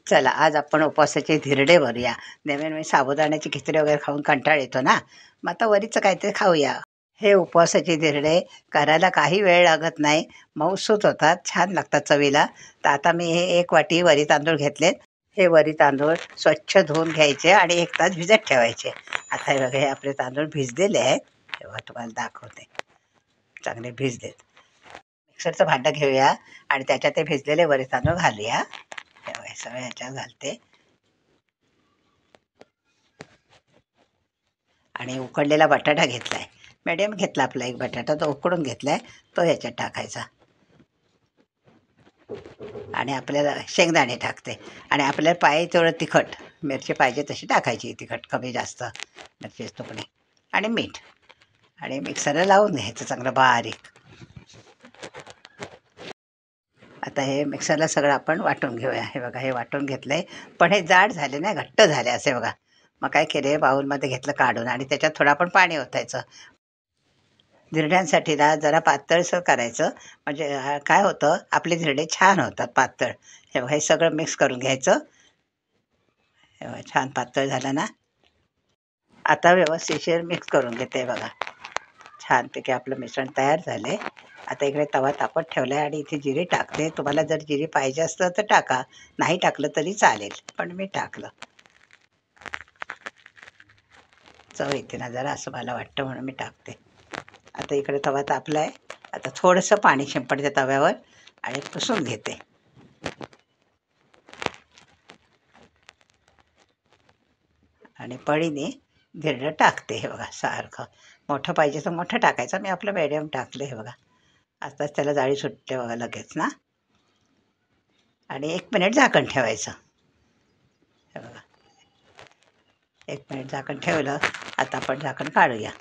चला आज आपण उपवासाचे धिरडे भरूया. नेहमी मी साबुदाण्याची खिचडी वगैरे खाऊन कंटाळ येतो ना, मग आता वरीचं काहीतरी खाऊया. हे उपवासाचे धिरडे करायला काही वेळ लागत नाही, मऊसूत होतात, छान लागतात चवीला. तर आता मी हे 1 वाटी वरी तांदूळ घेतलेत. हे वरी तांदूळ स्वच्छ धुवून घ्यायचे आणि 1 तास भिजत ठेवायचे. आता हे बघा, हे आपले तांदूळ भिजलेले आहेत. तेव्हा तुम्हाला दाखवते, चांगले भिजलेत. मिक्सरचं भांडं घेऊया आणि त्याच्यात ते भिजलेले वरी तांदूळ घालूया. हे सगळं ह्याच्यात घालते आणि उकडलेला बटाटा घेतलाय, मीडियम घेतला आपला 1 बटाटा, तो उकडून घेतलाय, तो ह्याच्यात टाकायचा. आणि आपल्याला शेंगदाणे टाकते आणि आपल्याला पाहिजे तेवढं तिखट, मिरची पाहिजे तशी टाकायची, तिखट कमी जास्त मिरची तुकडे आणि मीठ, आणि मिक्सरला लावून घ्यायचं चांगलं बारीक. आता हे मिक्सरला सगळं आपण वाटून घेऊया. हे बघा, हे वाटून घेतलं आहे, पण हे जाड झाले नाही, घट्ट झाले असे बघा. मग काय केले, बाऊलमध्ये घेतलं काढून आणि त्याच्यात थोडं आपण पाणी ओतायचं. धिरड्यांसाठी ना जरा पातळसर करायचं, म्हणजे काय होतं, आपले धिरडे छान होतात पातळ. हे बघा, हे सगळं मिक्स करून घ्यायचं. हे बघा, छान पातळ झालं ना. आता व्यवस्थितशीर मिक्स करून घेते बघा. छानपैकी आपलं मिश्रण तयार झाले. आता इकडे तवा तापत ठेवला आहे आणि इथे जिरे टाकते. तुम्हाला जर जिरे पाहिजे असलं तर टाका, नाही टाकलं तरी चालेल, पण मी टाकलं. चव येते ना जरा, असं मला वाटतं, म्हणून मी टाकते. आता इकडे तवा तापला आहे. आता थोडंसं पाणी शिंपडते तव्यावर आणि पुसून घेते. आणि पळीने धिरडं टाकते. हे बघा, सारखं मोठं पाहिजे तर मोठं टाकायचं, मी आपलं मीडियम टाकलं. हे बघा, आताच त्याला जाळी सुटते बघा लगेच ना. आणि 1 मिनिट झाकण ठेवायचं. हे बघा, 1 मिनिट झाकण ठेवलं. आता आपण झाकण काढूया.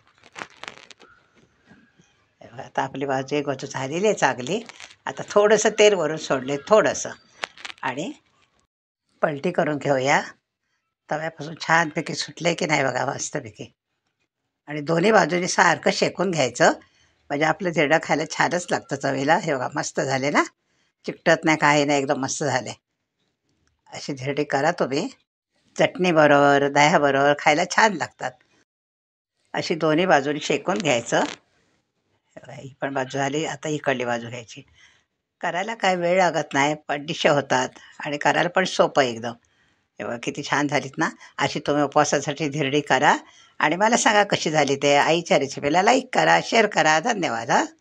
हे बघा, आता आपली बाजू एक बाजू झालेली आहे चांगली. आता थोडंसं तेल वरून सोडले, थोडंसं, आणि पलटी करून घेऊया. तव्यापासून छानपैकी सुटले की नाही बघा, मस्तपैकी. आणि दोन्ही बाजूनी सारखं शेकून घ्यायचं, म्हणजे आपलं धिरडं खायला छानच लागतं चवीला. हे बघा, मस्त झाले ना, चिकटत नाही, काही नाही, एकदम मस्त झाले. अशी धिरडी करा तुम्ही, चटणीबरोबर दह्याबरोबर खायला छान लागतात. अशी दोन्ही बाजूनी शेकून घ्यायचं. ही पण बाजू झाली, आता इकडली बाजू घ्यायची. करायला काय वेळ लागत नाही, पटदिशी होतात आणि करायला पण सोपं एकदम. हे बघा, किती छान झालीत ना. अशी तुम्ही उपवासासाठी धिरडी करा आणि मला सांगा कशी झाली ते. आईच्या रेसिपीला लाईक करा, शेअर करा. धन्यवाद.